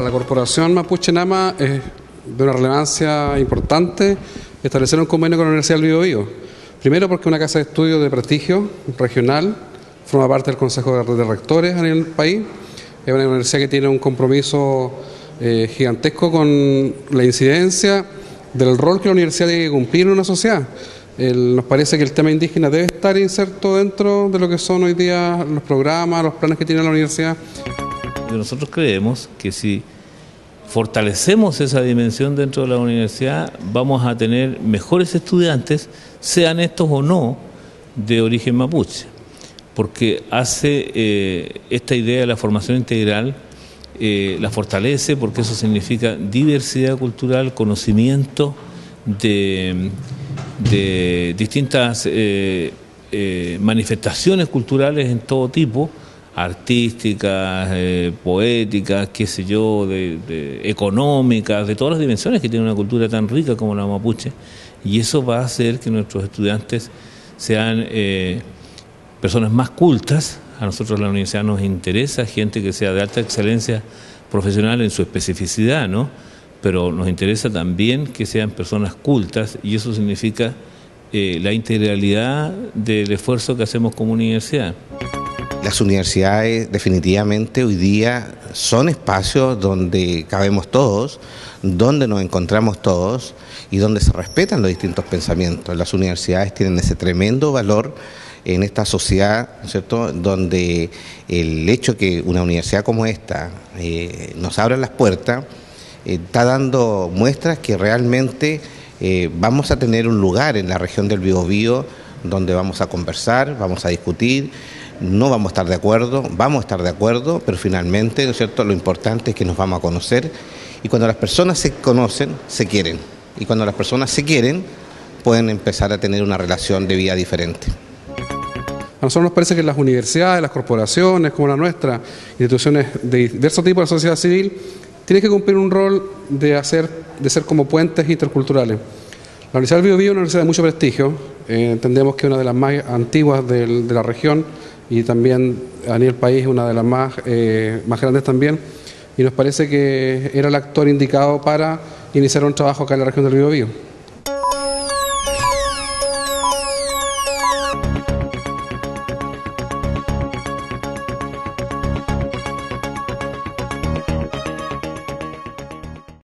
la Corporación Mapuche Nama es de una relevancia importante establecer un convenio con la Universidad del Biobío. Primero porque es una casa de estudio de prestigio regional, forma parte del Consejo de Rectores a nivel del país, es una universidad que tiene un compromiso gigantesco con la incidencia del rol que la universidad tiene que cumplir en una sociedad. Nos parece que el tema indígena debe estar inserto dentro de lo que son hoy día los programas, los planes que tiene la universidad. Nosotros creemos que si fortalecemos esa dimensión dentro de la universidad, vamos a tener mejores estudiantes, sean estos o no de origen mapuche, porque hace esta idea de la formación integral, la fortalece, porque eso significa diversidad cultural, conocimiento de distintas manifestaciones culturales en todo tipo, artísticas, poéticas, qué sé yo, económicas, de todas las dimensiones que tiene una cultura tan rica como la mapuche, y eso va a hacer que nuestros estudiantes sean personas más cultas. A nosotros la universidad nos interesa gente que sea de alta excelencia profesional en su especificidad, ¿no? Pero nos interesa también que sean personas cultas, y eso significa la integralidad del esfuerzo que hacemos como universidad. Las universidades definitivamente hoy día son espacios donde cabemos todos, donde nos encontramos todos y donde se respetan los distintos pensamientos. Las universidades tienen ese tremendo valor en esta sociedad, ¿cierto?, donde el hecho que una universidad como esta nos abra las puertas está dando muestras que realmente vamos a tener un lugar en la región del Biobío donde vamos a conversar, vamos a discutir. No vamos a estar de acuerdo, vamos a estar de acuerdo, pero finalmente, ¿no es cierto?, lo importante es que nos vamos a conocer, y cuando las personas se conocen, se quieren, y cuando las personas se quieren, pueden empezar a tener una relación de vida diferente. A nosotros nos parece que las universidades, las corporaciones como la nuestra, instituciones de diversos tipos de sociedad civil, tienen que cumplir un rol de ser como puentes interculturales. La Universidad del Biobío es una universidad de mucho prestigio, entendemos que es una de las más antiguas de la región, y también a nivel país una de las más grandes también, y nos parece que era el actor indicado para iniciar un trabajo acá en la región del Biobío.